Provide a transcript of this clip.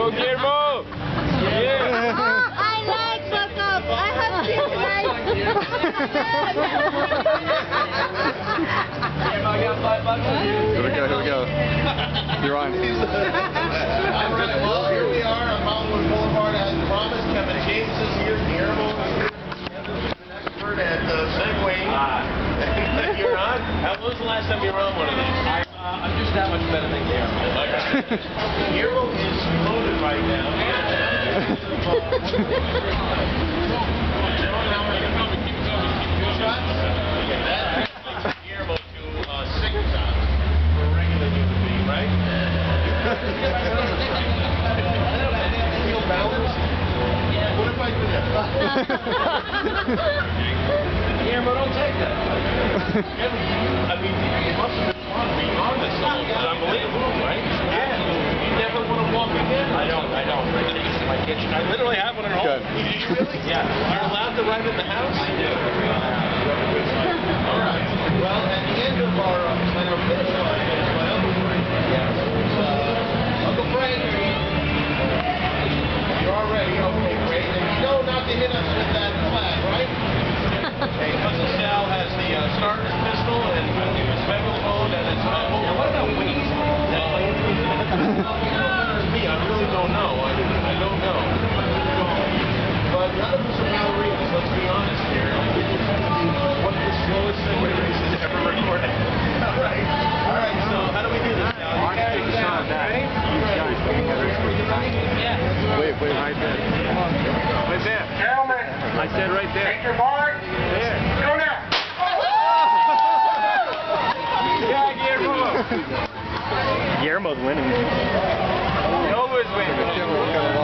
Go, Guillermo! Yeah! I like fuck up. I have seen like. I got $5. Here we go. You're on. Alright, well, here we are on Hollywood Boulevard as promised. Kevin James is here. Guillermo is here. Kevin's an expert at segueing. You're on? When was the last time you were on one of these? I'm just that much better than Guillermo. Guillermo is loaded right now. Guillermo to 6 shots for a regular human being, right? Feel balanced? What if I do that? Guillermo, don't take that. I mean, it must have been fun being on this. It's unbelievable, right? Yeah. You never want to walk again? I don't. I take it to my kitchen. I literally have one at home. Good. You really? Yeah. You're allowed to ride in the house? I do. All right. Well, at the end of our finish line, my Uncle Frank. Uncle Frank. You're all ready. Okay, great. And you know not to hit us with that flag, right? Okay, Cousin Sal has the starter's pistol and his megaphone and his... what about weight? Me, I really don't know. I don't know. But none of us are ballerinas, let's be honest here. What's the slowest segway race has ever recorded? All right, so how do we do this now? You guys ready? Yeah. Wait, right there. Right there. Gentlemen, I said right there. take your mark. There. Go now. Yeah, Guillermo. Guillermo's winning. Nova's winning.